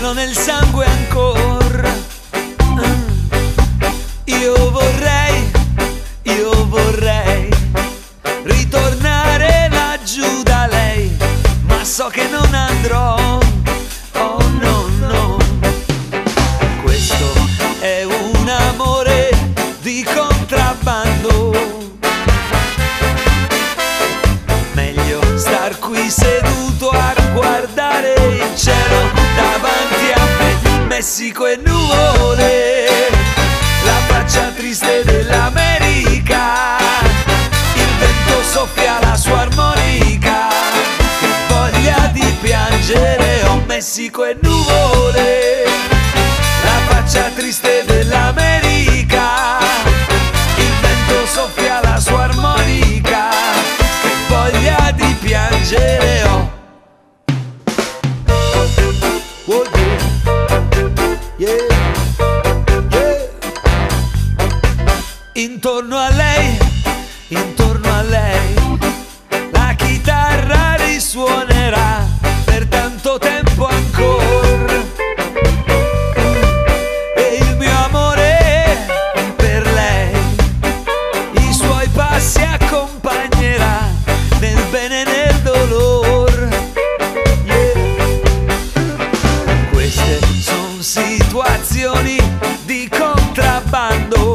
sono nel sangue ancora. Io vorrei ritornare laggiù da lei, ma so che non andrò. Oh no, no. Questo è un amore di contrabbando. Meglio star qui seduto a guardare il cielo davanti a me, Messico e nuvole, la faccia triste dell'America, il vento soffia la sua armonica, che voglia di piangere, oh Messico e nuvole, la faccia triste dell'America, il vento soffia la sua armonica, che voglia di piangere, oh. Oh yeah, yeah. Intorno a lei, la chitarra risuonerà per tanto tempo ancora. E il mio amore per lei i suoi passi accompagnerà nel bene e nel dolore. Yeah. Queste sono situazioni di contrabbando.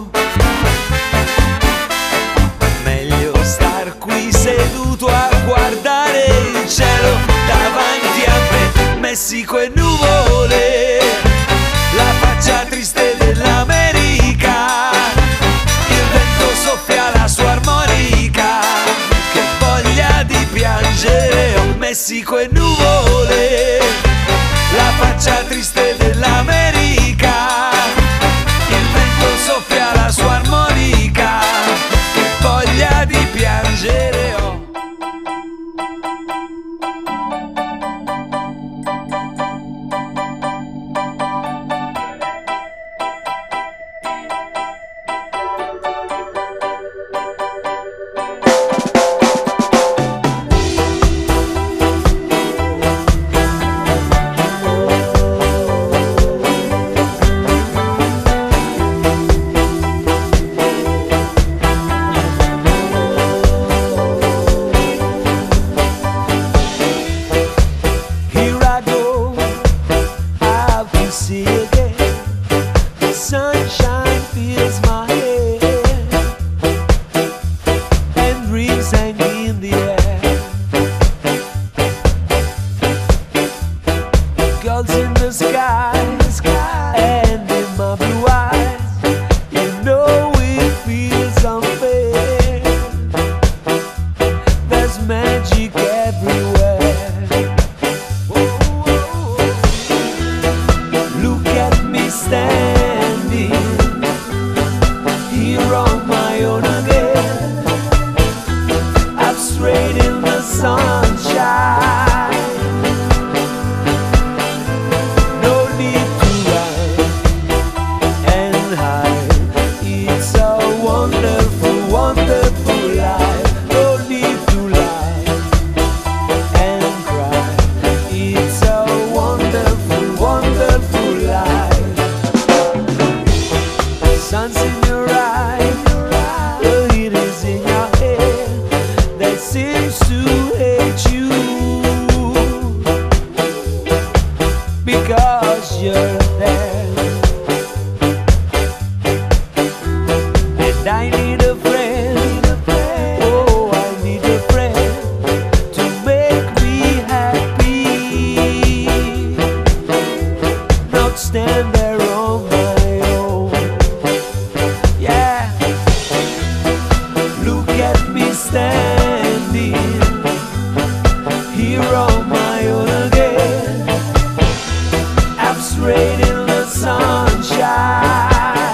Seduto a guardare il cielo davanti a me, Messico e nuvole, la faccia triste dell'America, il vento soffia la sua armonica, che voglia di piangere, oh Messico e nuvole, la faccia triste dell'America, il vento soffia la sua armonica, che voglia di piangere, oh. Sunshine fills my head and dreams hang in the air. Girls in the sky and in my blue eyes, you know it feels unfair. There's magic everywhere. Look at me standing here on my own again. I'm straight in the sunshine. No need to run and hide. It's a wonderful, wonderful life. No need to lie and cry. It's a wonderful, wonderful life. Sun's in your eyes, the heat is in your head that seems to hate you because you're there. And I need a friend, oh I need a friend to make me happy, not stand there on my own. Yeah, look at me standing here on my own again. I'm straight in the sunshine.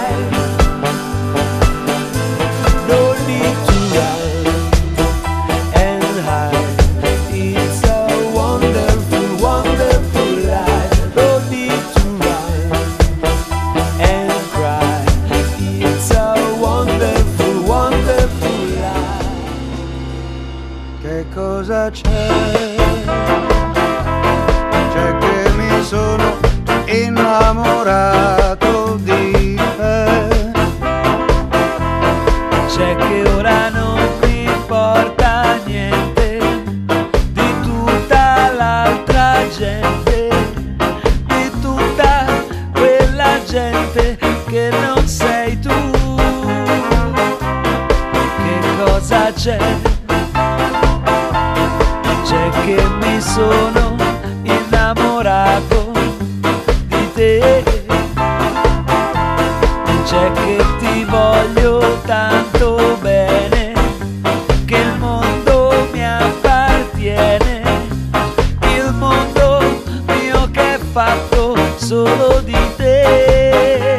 No need to run and hide. It's a wonderful, wonderful life. No need to run and cry. It's a wonderful, wonderful life. Che cosa c'è? C'è che mi sono innamorato di te. C'è che ti voglio tanto bene, che il mondo mi appartiene, il mondo mio che è fatto solo di te.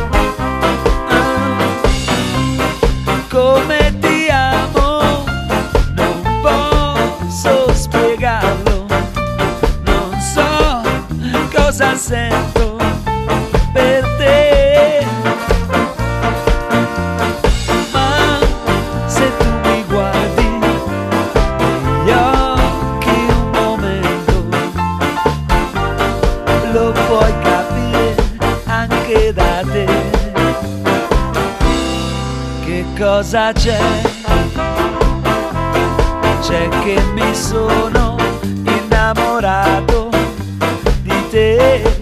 Come ti amo, non posso spiegarlo, non so cosa sento per te, ma se tu mi guardi negli occhi un momento, lo puoi capire anche da te. Che cosa c'è? C'è che mi sono innamorato di te.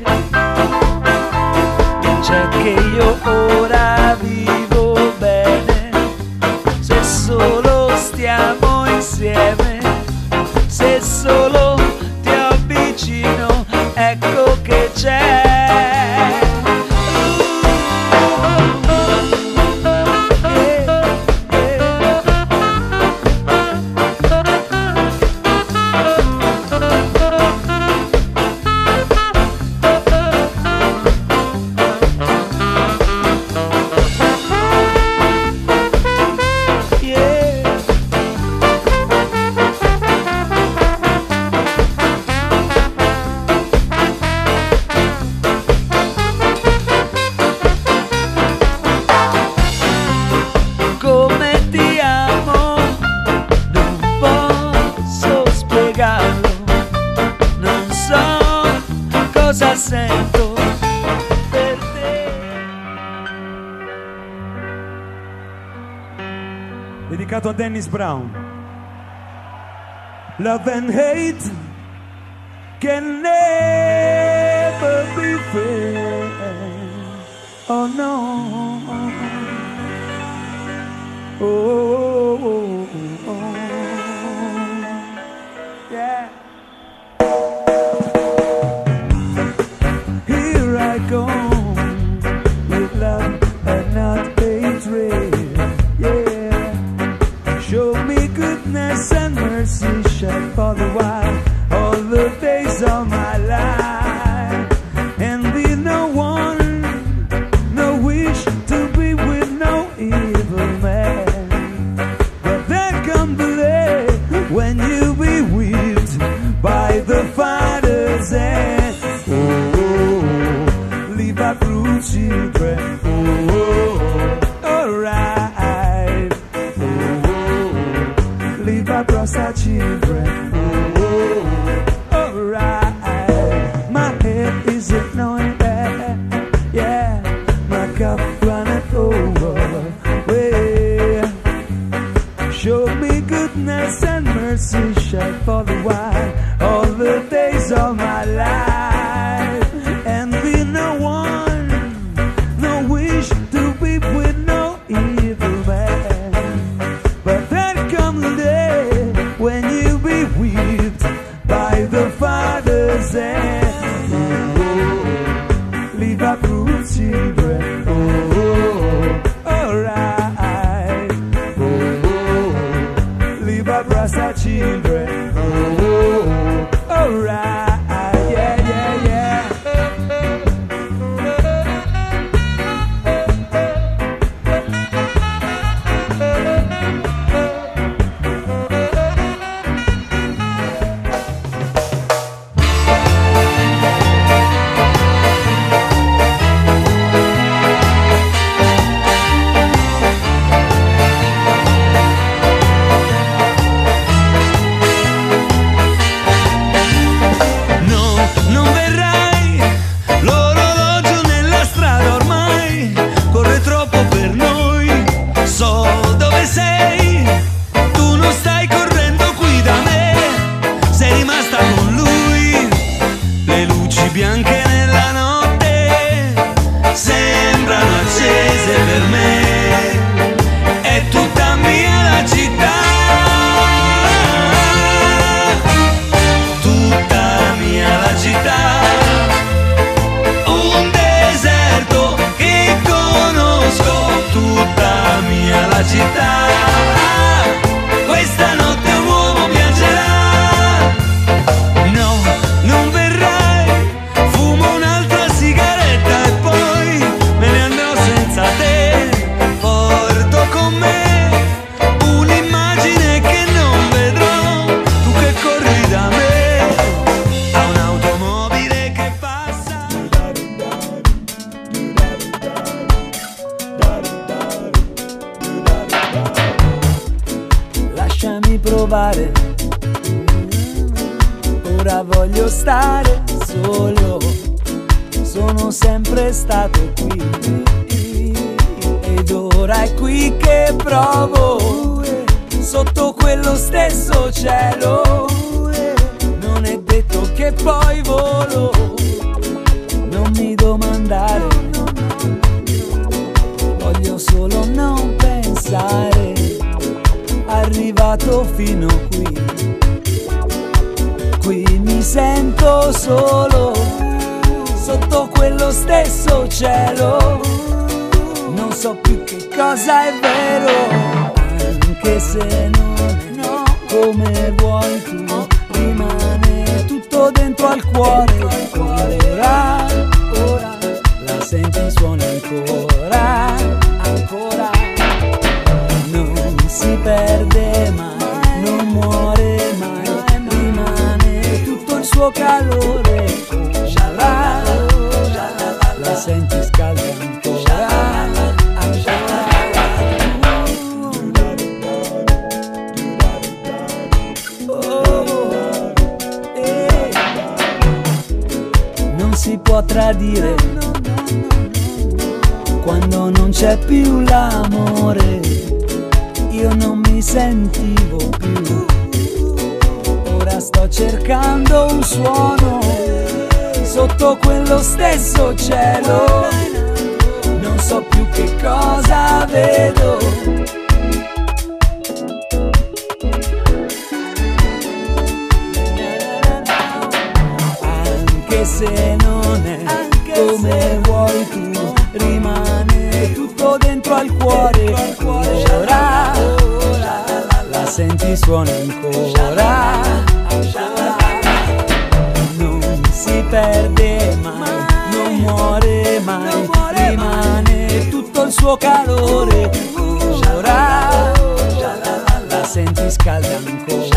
C'è che io ora vivo bene, se solo stiamo insieme, se solo ti avvicino, ecco che c'è. Come ti amo, non posso spiegarlo, non so cosa sento per te. Dedicato a Dennis Brown. Love and hate can never be friends. Oh no. Oh, oh, oh, oh. Yeah. Here I go with love and not hatred. Yeah. Show me goodness and mercy, shed for the while all the days of my life, and be no one, no wish to be with no evil man. When you be whipped by the Father's hand, oh, leave our true children, oh, alright, oh, leave our brother children, oh, alright. My head is annoying, yeah, my cup runneth over, well, show me goodness and mercy, shed for the while all the days of my life, and be no one, no wish to be with no evil man. But then come the day when you be whipped by the Father's hand, oh, leave our true children, oh, alright, oh, leave our brother children, oh, alright, yeah, yeah, yeah. città. trovare, ora voglio stare solo, sono sempre stato qui ed ora è qui che provo, sotto quello stesso cielo, non è detto che poi volo, non mi domandare, voglio solo non pensare, arrivato fino qui mi sento solo, sotto quello stesso cielo, non so più che cosa è vero, anche se non è come vuoi tu, rimane tutto dentro al cuore, ora la senti suona ancora, non si perde mai, non muore mai, rimane tutto il suo calore, la senti scalda ancora, non si può tradire quando non c'è più l'amore, io non mi sentivo più, ora sto cercando un suono, sotto quello stesso cielo, non so più che cosa vedo, anche se non è come vuoi tu, rimane tutto dentro al cuore, ora la senti suona ancora, non si perde mai, non muore mai, rimane tutto il suo calore, ora la senti scalda ancora.